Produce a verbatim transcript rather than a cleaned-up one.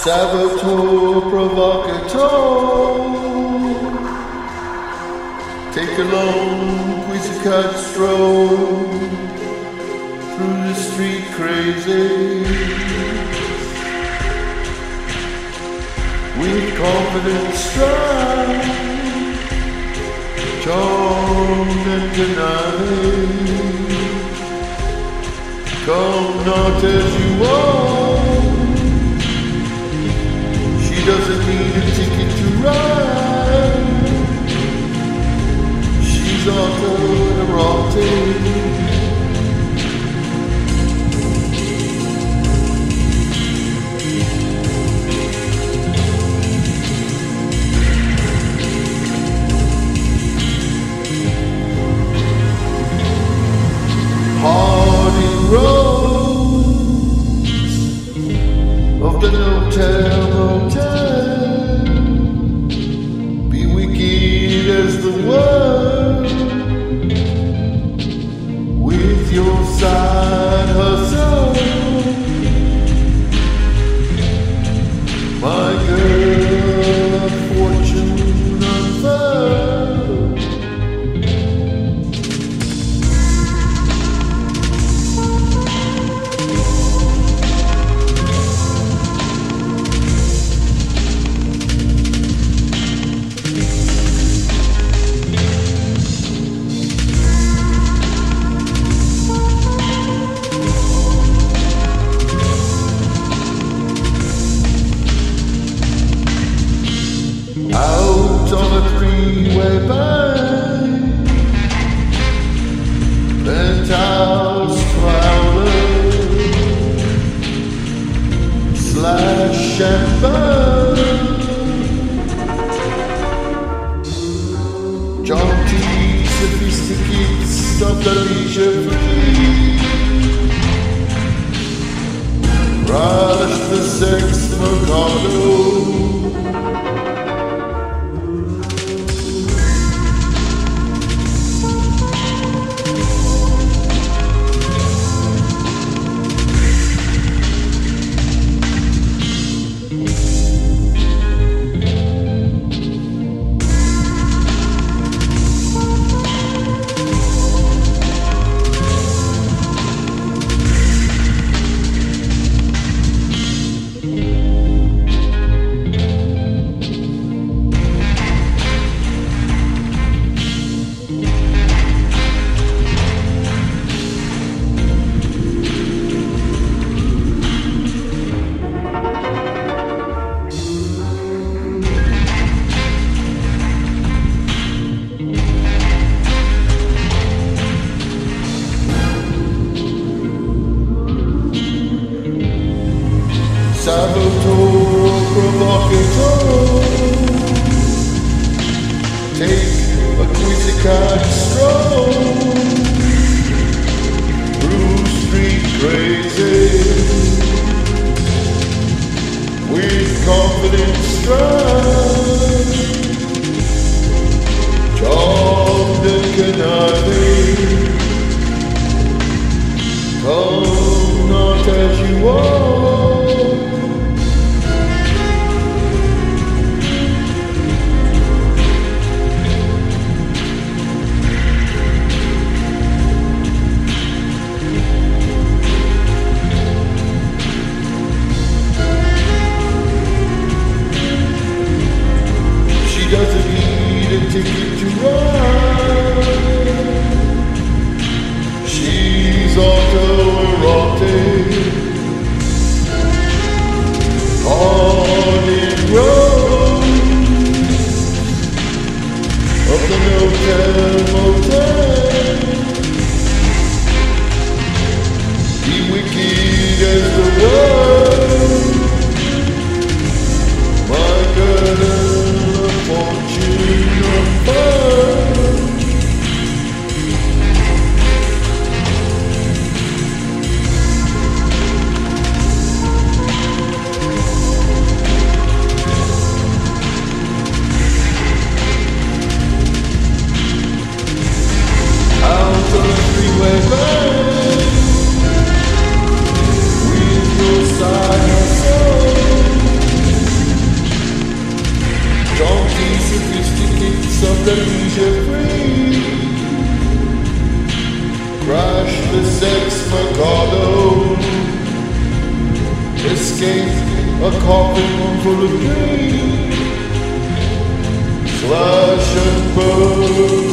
Saboteur, Provocateur. Take a long quizicat stroll through the street crazies with confident stride, charmed and conniving. Come not as you are. She doesn't need a ticket to ride. She's auto-erotic. Hardy roads of the motel, motel, be wicked as the world with your side hustle, my girl of fortune unfurled. Out on a three-way bank, penthouse, prowler, slash and burn, Jaunty, sophisticates of the leisure free, rush the sex-mercado. Saboteur, Provocateur. Take a quizicat stroll through street crazies with confident stride, charmed and conniving. Come not as you are. Doesn't need a ticket to ride. She's auto-erotic. leisure free. Crash the sex-mercado. Escape a coffin full of dreams. Slash and burn.